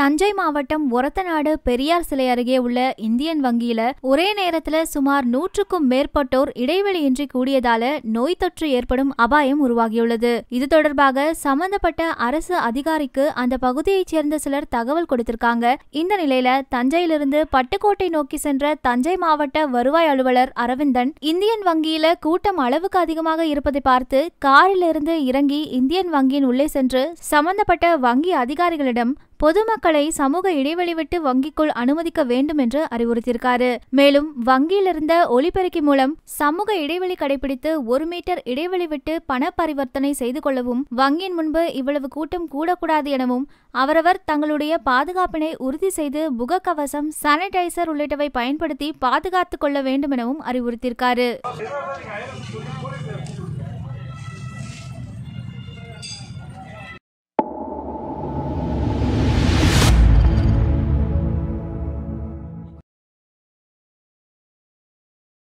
தஞ்சை மாவட்டம் ஒரத்தநாடு பெரியார் சிலை அருகே உள்ள இந்தியன் வங்கியில ஒரே நேரத்துல சுமார் 100க்கும் மேற்பட்டோர் இடைவெளியின்றி கூடியதால நோய் தொற்று ஏற்படும் அபாயம் உருவாகியுள்ளது. இது தொடர்பாக சம்பந்தப்பட்ட அரசு அதிகாரிக்கு அந்த பகுதியைச் சேர்ந்த சிலர் தகவல் கொடுத்திருக்காங்க. இந்த நிலையில தஞ்சையிலிருந்து பட்டுக்கோட்டை நோக்கி சென்ற தஞ்சை மாவட்ட வருவாய் அலுவலர் அரவிந்தன் இந்தியன் வங்கியில கூட்டம் அளவுக்கு அதிகமாக இருப்பதை பார்த்து காரிலிருந்து இறங்கி இந்தியன் வங்கியின் உள்ளே சென்று சம்பந்தப்பட்ட வங்கி அதிகாரிகளிடம் பொதுமக்களை சமூக இடைவெளி விட்டு வங்கிக்குள் அனுமதிக்க வேண்டும் என்று அறிவுறுத்தியிருக்காரு. மேலும் வங்கியில் இருந்த ஒலிபெருக்கி மூலம் சமூக இடைவெளி கடைபிடித்து 1 மீட்டர் இடைவெளி விட்டு பண பரிவர்த்தனை செய்து கொள்ளவும், வங்கியின் முன்பு இவ்வளவு கூட்டம் கூடக்கூடாது எனவும், அவரவர் தங்களுடைய பாதுகாப்பினை உறுதி செய்து முகக்கவசம், சானிடைசர் உள்ளிட்டவை பயன்படுத்தி பாதுகாத்துக் கொள்ள வேண்டும் எனவும் அறிவுறுத்தியிருக்காரு.